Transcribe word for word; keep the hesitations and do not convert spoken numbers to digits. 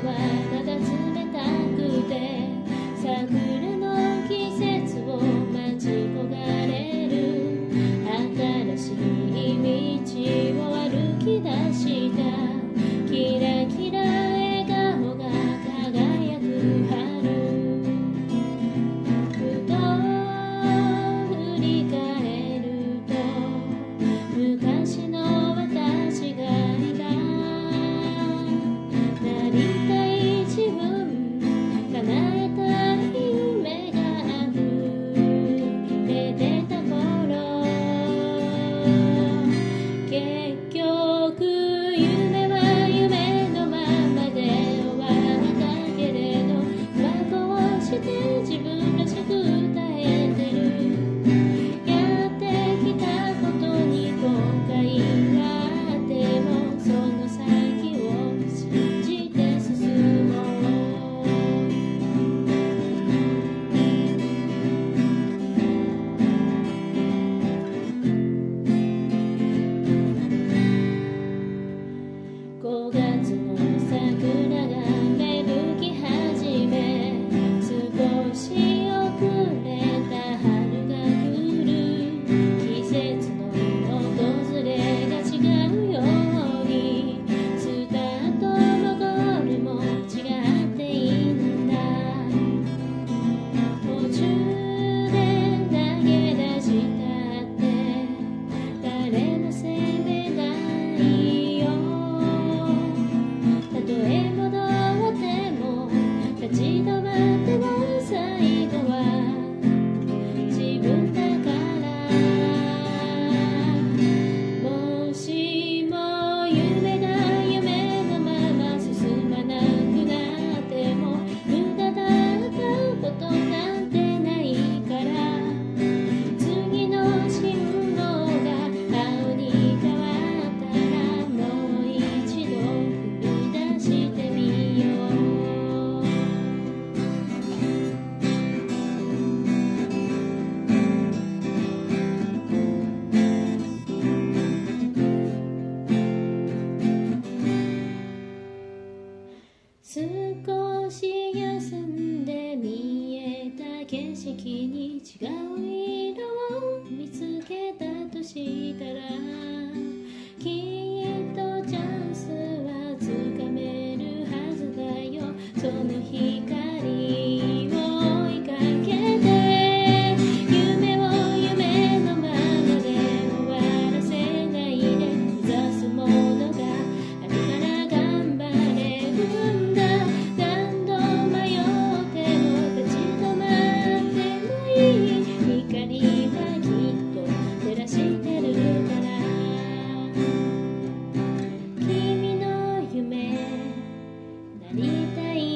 はまだ冷たくて桜の季節を待ち焦がれる新しい道を歩き出したキラキラ笑顔が輝く春ふと振り返ると昔の私がいたなりたい自分叶えたい夢が溢れてた頃結局夢は夢のままで終わったけれどこうして自分らしく耐えてるやってきたことに後悔があってもその先を信じて進もうごがつの桜が芽吹き始め少し遅れた春が来る季節の訪れが違うようにスタートもゴールも違っていいんだ途中で投げ出したって誰も責めないよたとえ戻っても立ち止まっても最後は自分だからもしも夢が夢のまま進まなくなっても無駄だったことなんてないから次の信号が青に変わったらもう一度踏み出してみよう少し休んで見えた景色に違う色を見つけたとしたらきっとチャンスはつかめるはずだよその光を追いかけて夢を夢のままで終わらせないで目指すものがあるから頑張れるんだ何度迷っても立ち止まってもいい光はきっと照らしてるから君の夢なりたい